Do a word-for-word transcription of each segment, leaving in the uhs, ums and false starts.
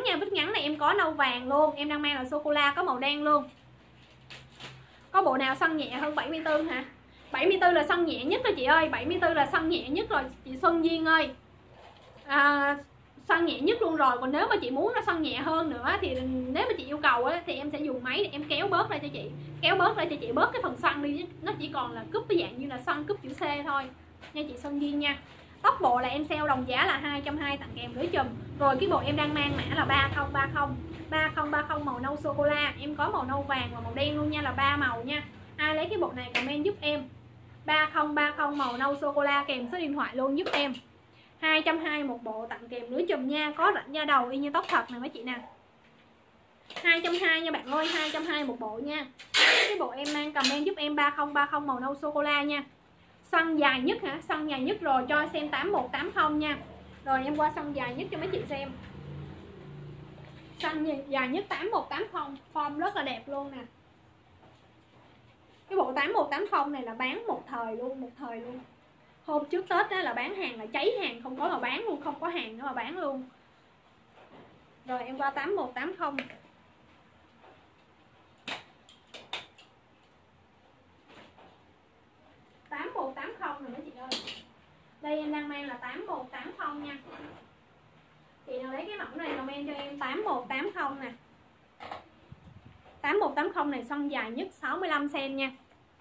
nha, vít ngắn này em có nâu vàng luôn. Em đang mang là sô cô la, có màu đen luôn. Có bộ nào săn nhẹ hơn bảy mươi tư hả? bảy mươi tư là săn nhẹ nhất rồi chị ơi. bảy mươi tư là săn nhẹ nhất rồi chị Xuân Duyên ơi. à, Săn nhẹ nhất luôn rồi. Còn nếu mà chị muốn nó săn nhẹ hơn nữa thì nếu mà chị yêu cầu á, thì em sẽ dùng máy để em kéo bớt ra cho chị. Kéo bớt ra cho chị bớt cái phần săn đi. Nó chỉ còn là cúp cái dạng như là săn cúp chữ C thôi nha chị Xuân Duyên nha. Tóc bộ là em sale đồng giá là hai trăm hai mươi tặng kèm lưới chùm. Rồi cái bộ em đang mang mã là ba không ba không. ba không ba không màu nâu sô cô la. Em có màu nâu vàng và màu đen luôn nha, là ba màu nha. Ai lấy cái bộ này comment giúp em. ba không ba không màu nâu sô cô la kèm số điện thoại luôn giúp em. hai trăm hai mươi một bộ tặng kèm lưới chùm nha. Có rãnh da đầu y như tóc thật nè mấy chị nè. hai trăm hai mươi nha bạn ơi, hai trăm hai mươi một bộ nha. Cái bộ em mang comment giúp em ba không ba không màu nâu sô cô la nha. Săn dài nhất hả? Săn dài nhất rồi cho xem tám một tám không nha. Rồi em qua săn dài nhất cho mấy chị xem. Săn dài nhất tám một tám không, form rất là đẹp luôn nè. Cái bộ tám một tám không này là bán một thời luôn, một thời luôn. Hôm trước Tết đó là bán hàng là cháy hàng, không có mà bán luôn, không có hàng nữa mà bán luôn. Rồi em qua tám một tám không. tám một tám không rồi mấy chị ơi. Đây em đang mang là tám một tám không nha. Chị nào lấy cái mẫu này comment cho em tám một tám không nè. tám một tám không này săn dài nhất sáu mươi lăm xăng-ti-mét nha.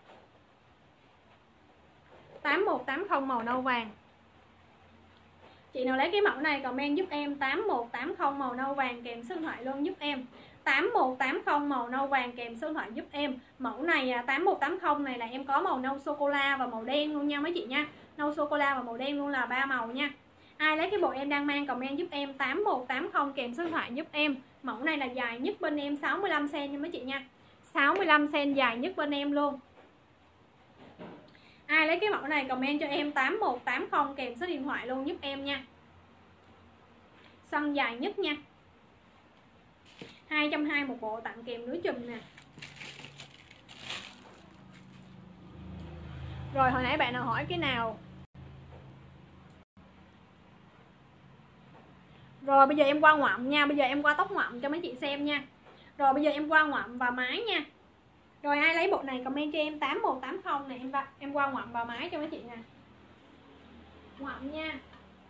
tám một tám không màu nâu vàng. Chị nào lấy cái mẫu này comment giúp em tám một tám không màu nâu vàng kèm số điện thoại luôn giúp em. tám một tám không màu nâu vàng kèm số điện thoại giúp em. Mẫu này tám một tám không này là em có màu nâu sô cô la và màu đen luôn nha mấy chị nha. Nâu sô cô la và màu đen luôn là ba màu nha. Ai lấy cái bộ em đang mang comment giúp em tám một tám không kèm số điện thoại giúp em. Mẫu này là dài nhất bên em sáu mươi lăm xăng-ti-mét nha mấy chị nha. sáu mươi lăm xăng-ti-mét dài nhất bên em luôn. Ai lấy cái mẫu này comment cho em tám một tám không kèm số điện thoại luôn giúp em nha. Săn dài nhất nha. hai trăm hai mươi một bộ tặng kèm lưới chùm nè. Rồi hồi nãy bạn nào hỏi cái nào? Rồi bây giờ em qua ngoạm nha. Bây giờ em qua tóc ngoạm cho mấy chị xem nha. Rồi bây giờ em qua ngoạm và mái nha. Rồi ai lấy bộ này comment cho em tám một tám không này. Em, em qua ngoạm và mái cho mấy chị nè. Ngoạm nha.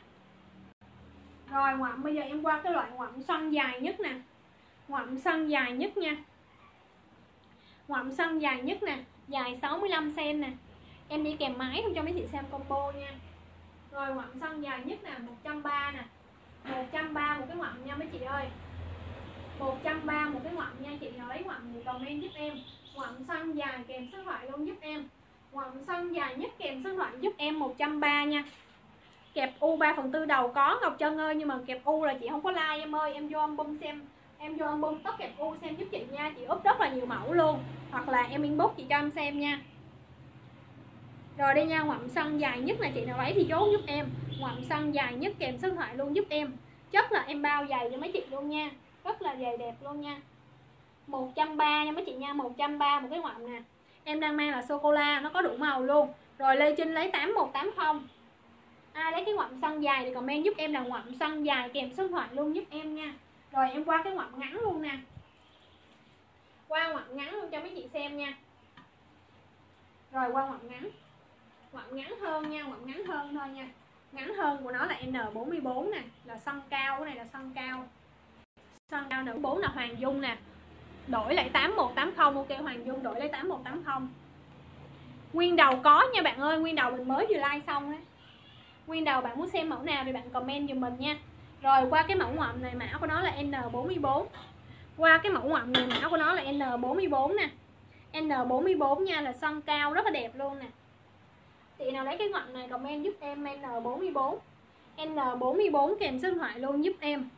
Rồi ngoạm bây giờ em qua cái loại ngoạm săn dài nhất nè. Ngoạm săn dài nhất nha. Ngoạm săn dài nhất nè. Dài sáu mươi lăm xăng-ti-mét nè. Em đi kèm mái không cho mấy chị xem combo nha. Rồi ngoạm săn dài nhất nè, một trăm ba mươi nè. một trăm ba mươi một cái ngoạm nha mấy chị ơi. một trăm ba mươi một cái ngoạm nha. Chị nào lấy ngoạm thì comment giúp em. Ngoạm săn dài kèm số điện thoại luôn giúp em. Ngoạm săn dài nhất kèm số điện thoại giúp em một trăm ba mươi nha. Kẹp u ba phần tư đầu có Ngọc Trân ơi, nhưng mà kẹp u là chị không có like em ơi. Em vô album xem, em vô album tóc kẹp u xem giúp chị nha. Chị úp rất là nhiều mẫu luôn. Hoặc là em inbox chị cho em xem nha. Rồi đây nha, ngoạm săn dài nhất là chị nào lấy thì chốt giúp em. Ngoạm săn dài nhất kèm số điện thoại luôn giúp em. Chất là em bao giày cho mấy chị luôn nha. Rất là giày đẹp luôn nha. một trăm ba mươi nha mấy chị nha. một trăm ba mươi một cái ngoạm nè. Em đang mang là sô cô la, nó có đủ màu luôn. Rồi Lê Trinh lấy tám một tám không. Ai lấy cái ngoạm săn dài thì comment giúp em là ngoạm săn dài kèm số điện thoại luôn giúp em nha. Rồi em qua cái ngoạm ngắn luôn nè. Qua ngoạm ngắn luôn cho mấy chị xem nha. Rồi qua ngoạm ngắn. Ngoạm ngắn hơn nha, ngoạm ngắn hơn thôi nha. Ngắn hơn của nó là N bốn mươi bốn nè, là săn cao, cái này là săn cao. Săn cao N bốn mươi bốn là Hoàng Dung nè. Đổi lại tám một tám không, ok Hoàng Dung đổi lấy tám một tám không. Nguyên đầu có nha bạn ơi, nguyên đầu mình mới vừa like xong á. Nguyên đầu bạn muốn xem mẫu nào thì bạn comment giùm mình nha. Rồi qua cái mẫu ngoạm này mã của nó là N bốn mươi bốn. Qua cái mẫu ngoạm này mã của nó là N bốn mươi bốn nè. N bốn mươi bốn nha, là săn cao rất là đẹp luôn nè. Chị nào lấy cái ngoạm này comment giúp em N bốn mươi bốn. N bốn mươi bốn kèm số điện thoại luôn giúp em.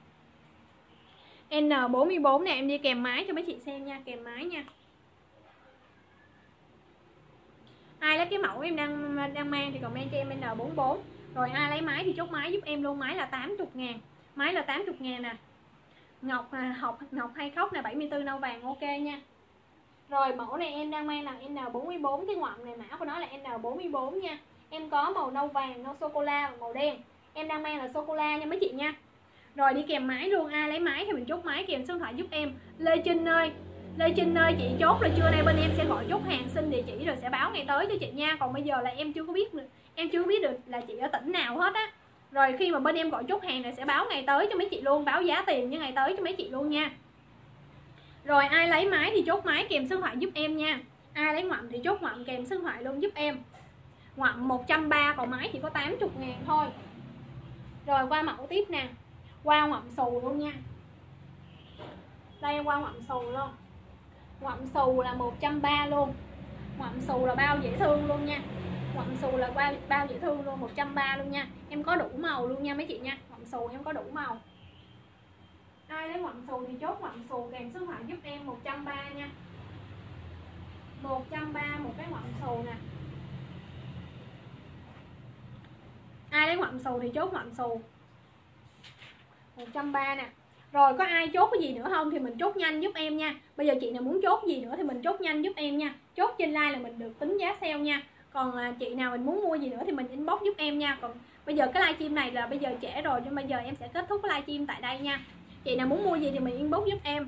N bốn mươi bốn nè, em đi kèm máy cho mấy chị xem nha, kèm máy nha. Ai lấy cái mẫu em đang đang mang thì comment cho em N bốn mươi bốn. Rồi ai lấy máy thì chốt máy giúp em luôn. Máy là tám mươi ngàn. Máy là tám mươi ngàn nè. Ngọc học Ngọc hay khóc nè, bảy mươi tư nâu vàng ok nha. Rồi mẫu này em đang mang là N bốn mươi bốn. Cái ngoạm này mã của nó là N bốn mươi bốn nha. Em có màu nâu vàng, nâu sô cô la và màu đen. Em đang mang là sô cô la nha mấy chị nha. Rồi đi kèm máy luôn, ai lấy máy thì mình chốt máy kèm số điện thoại giúp em. Lê Trinh ơi, Lê Trinh ơi, chị chốt là trưa nay bên em sẽ gọi chốt hàng, xin địa chỉ rồi sẽ báo ngày tới cho chị nha. Còn bây giờ là em chưa có biết được, em chưa biết được là chị ở tỉnh nào hết á. Rồi khi mà bên em gọi chốt hàng là sẽ báo ngày tới cho mấy chị luôn, báo giá tiền với ngày tới cho mấy chị luôn nha. Rồi ai lấy máy thì chốt máy kèm số điện thoại giúp em nha. Ai lấy ngoặm thì chốt ngoặm kèm số điện thoại luôn giúp em. Ngoặm một trăm ba mươi, còn máy chỉ có tám mươi ngàn thôi. Rồi qua mẫu tiếp nè. Qua ngoặm xù luôn nha. Đây qua ngoặm xù luôn. Ngoặm xù là một trăm ba mươi luôn. Ngoặm xù là bao dễ thương luôn nha. Ngoặm xù là bao, bao dễ thương luôn, một trăm ba mươi luôn nha. Em có đủ màu luôn nha mấy chị nha. Ngoặm xù em có đủ màu. Ai lấy ngoặm xù thì chốt ngoặm xù kèm số điện thoại giúp em một trăm ba mươi nha. một trăm ba mươi một cái ngoặm xù nè. Ai lấy ngoặm xù thì chốt ngoặm xù một trăm ba mươi nè. Rồi có ai chốt cái gì nữa không thì mình chốt nhanh giúp em nha. Bây giờ chị nào muốn chốt gì nữa thì mình chốt nhanh giúp em nha. Chốt trên like là mình được tính giá sale nha. Còn à, chị nào mình muốn mua gì nữa thì mình inbox giúp em nha. Còn bây giờ cái livestream này là bây giờ trễ rồi, nhưng bây giờ em sẽ kết thúc cái livestream tại đây nha. Chị nào muốn mua gì thì mình inbox giúp em.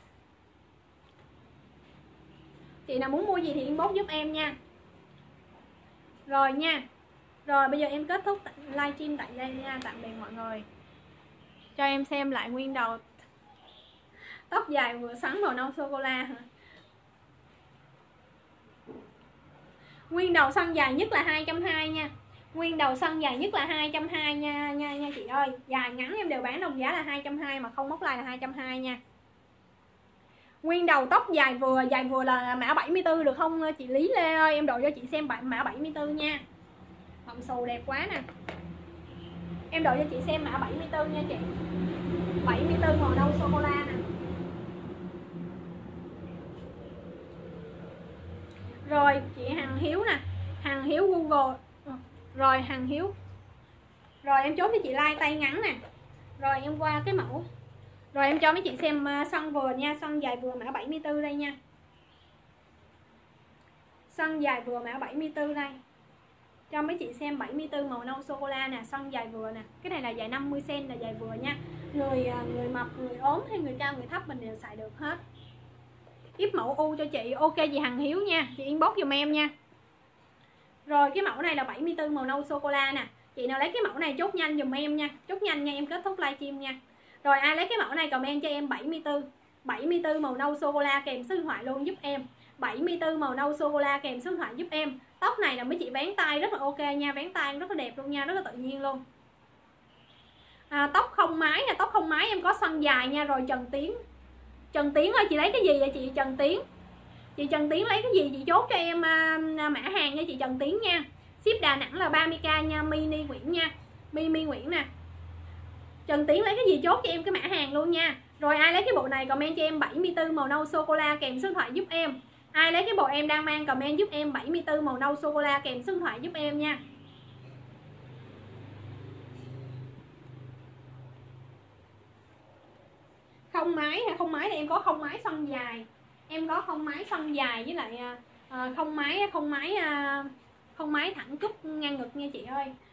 Chị nào muốn mua gì thì inbox giúp em nha. Rồi nha. Rồi bây giờ em kết thúc livestream tại đây nha. Tạm biệt mọi người. Cho em xem lại nguyên đầu tóc dài vừa xoắn màu nâu sô cô la hả? Nguyên đầu xoăn dài nhất là hai trăm hai mươi nha. Nguyên đầu xoăn dài nhất là hai trăm hai mươi nha nha nha chị ơi. Dài ngắn em đều bán đồng giá là hai trăm hai mươi, mà không móc like là hai trăm hai mươi nha. Nguyên đầu tóc dài vừa, dài vừa là mã bảy mươi tư được không chị Lý Lê ơi? Em đội cho chị xem mã bảy mươi tư nha. Hồng xù đẹp quá nè. Em đội cho chị xem mã bảy mươi tư nha chị. bảy mươi tư màu nâu sô cô la nè. Rồi chị Hằng Hiếu nè. Hằng Hiếu Google. Rồi Hằng Hiếu. Rồi em chốt cho chị like tay ngắn nè. Rồi em qua cái mẫu. Rồi em cho mấy chị xem xoăn vừa nha. Xoăn dài vừa mã bảy mươi tư đây nha. Xoăn dài vừa mã bảy mươi tư đây. Cho mấy chị xem bảy mươi tư màu nâu sô cô la nè. Xoăn dài vừa nè. Cái này là dài năm mươi xăng-ti-mét là dài vừa nha. Người người mập, người ốm hay người cao, người thấp mình đều xài được hết. Tiếp mẫu U cho chị. Ok chị Hằng Hiếu nha. Chị inbox giùm em nha. Rồi cái mẫu này là bảy mươi tư màu nâu sô cô la nè. Chị nào lấy cái mẫu này chốt nhanh giùm em nha. Chốt nhanh nha, em kết thúc livestream nha. Rồi ai lấy cái mẫu này comment cho em bảy mươi tư. bảy mươi tư màu nâu sô cô la kèm số điện thoại luôn giúp em. bảy mươi tư màu nâu sô cô la kèm số điện thoại giúp em. Tóc này là mấy chị vén tay rất là ok nha. Vén tay rất là đẹp luôn nha, rất là tự nhiên luôn. À, tóc không mái nha, tóc không mái em có xoăn dài nha. Rồi Trần Tiến. Trần Tiến ơi, chị lấy cái gì vậy chị Trần Tiến? Chị Trần Tiến lấy cái gì chị chốt cho em uh, mã hàng nha chị Trần Tiến nha. Ship Đà Nẵng là ba mươi k nha. Mini Nguyễn nha. Mini Nguyễn nè. Trần Tiến lấy cái gì chốt cho em cái mã hàng luôn nha. Rồi ai lấy cái bộ này comment cho em bảy mươi tư màu nâu sô cô la kèm số điện thoại giúp em. Ai lấy cái bộ em đang mang comment giúp em bảy mươi tư màu nâu sô cô la kèm số điện thoại giúp em nha. Không mái hay không mái thì em có không mái xoăn dài. Em có không mái xoăn dài với lại uh, không mái không mái uh, không mái thẳng cúp ngang ngực nha chị ơi.